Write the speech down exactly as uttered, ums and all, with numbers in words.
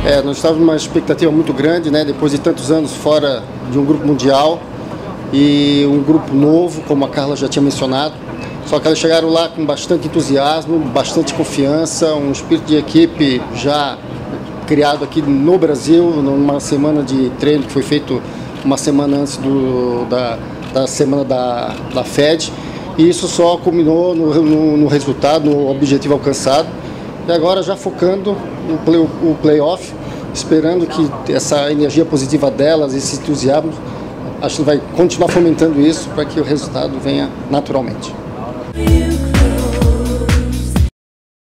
É, nós estávamos numa expectativa muito grande, né, depois de tantos anos fora de um grupo mundial e um grupo novo, como a Carla já tinha mencionado. Só que elas chegaram lá com bastante entusiasmo, bastante confiança, um espírito de equipe já criado aqui no Brasil, numa semana de treino que foi feito uma semana antes do, da, da semana da, da F E D. E isso só culminou no, no, no resultado, no objetivo alcançado. E agora já focando no play, o playoff, esperando que essa energia positiva delas, esse entusiasmo, acho que vai continuar fomentando isso para que o resultado venha naturalmente.